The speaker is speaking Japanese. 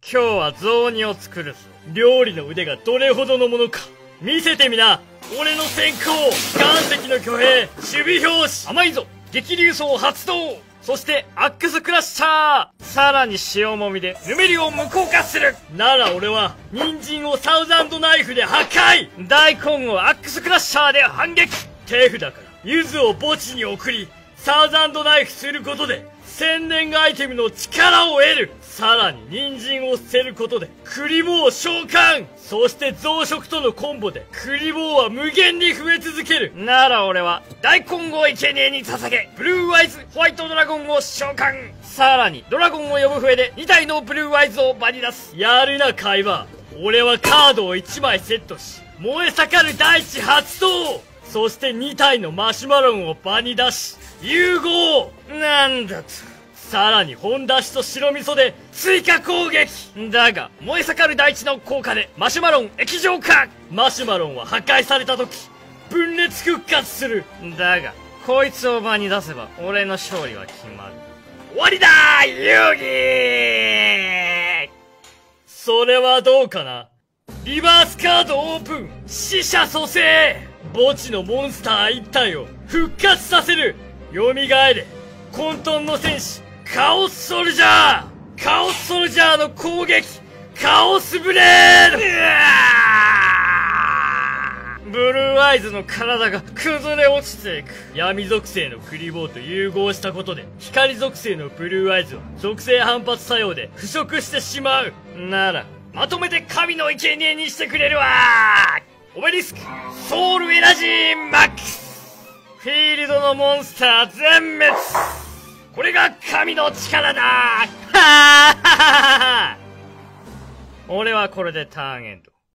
今日は雑煮を作るぞ。料理の腕がどれほどのものか見せてみな。俺の先行、岩石の巨兵、守備表紙、甘いぞ、激流層発動、そしてアックスクラッシャー、さらに塩もみでぬめりを無効化する。なら俺は人参をサウザンドナイフで破壊、大根をアックスクラッシャーで反撃。手札から柚子を墓地に送りサウザンドナイフすることで千年アイテムの力を得る。さらに人参を捨てることでクリボーを召喚。そして増殖とのコンボでクリボーは無限に増え続ける。なら俺は大根を生贄に捧げブルーアイズホワイトドラゴンを召喚。さらにドラゴンを呼ぶ笛で2体のブルーアイズを場に出す。やるなカイバー。俺はカードを1枚セットし燃え盛る大地発動。そして2体のマシュマロンを場に出し融合。なんだと。さらに本出しと白味噌で追加攻撃。だが燃え盛る大地の効果でマシュマロン液状化。マシュマロンは破壊された時分裂復活する。だがこいつを場に出せば俺の勝利は決まる。終わりだー遊戯。それはどうかな。リバースカードオープン。死者蘇生。墓地のモンスター1体を復活させる。蘇れ混沌の戦士カオスソルジャー。カオスソルジャーの攻撃カオスブレード。ブルーアイズの体が崩れ落ちていく。闇属性のクリボーと融合したことで光属性のブルーアイズは属性反発作用で腐食してしまう。ならまとめて神の生贄にしてくれるわ。オベリスクソウルエナジーマックス。フィールドのモンスター全滅。これが神の力だ。はーははは。俺はこれでターンエンド。